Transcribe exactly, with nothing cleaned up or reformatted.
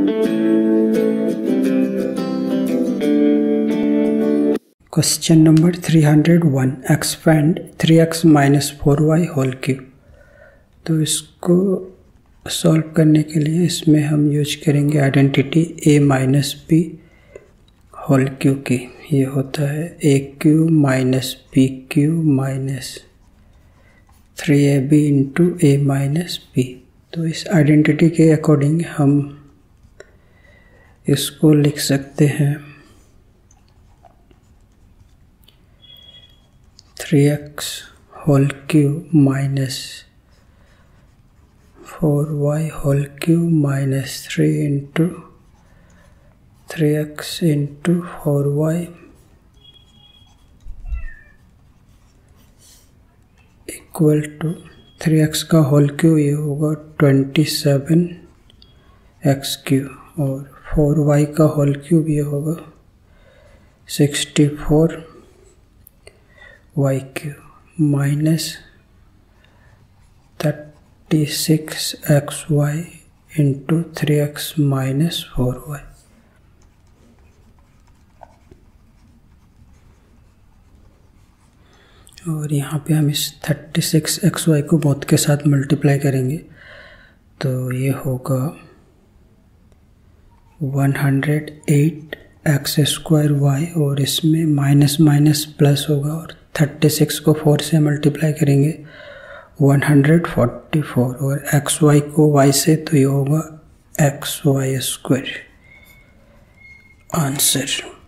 Question number three hundred one, expand three X minus four Y whole cube. तो इसको solve करने के लिए इसमें हम यूज करेंगे identity A minus B whole cube की। ये होता है A cube minus B cube minus three A B into A minus B. तो इस आइडेंटिटी के अकॉर्डिंग हम इसको लिख सकते हैं three X whole cube minus four Y whole cube minus three into three X into four Y equal to three X का whole cube ये होगा ट्वेंटी सेवन एक्स क्यूब और फोर वाई का होल क्यूब ये होगा sixty four Y cube minus thirty six X Y into three X minus four Y. और यहाँ पे हम इस थर्टी सिक्स एक्स वाई को बोथ के साथ मल्टीप्लाई करेंगे तो ये होगा one hundred eight X square Y और इसमें माइनस माइनस प्लस होगा और थर्टी सिक्स को फोर से मल्टीप्लाई करेंगे वन हंड्रेड फोर्टी फोर और एक्स वाई को वाई से तो ये होगा एक्स वाई स्क्वायर। आंसर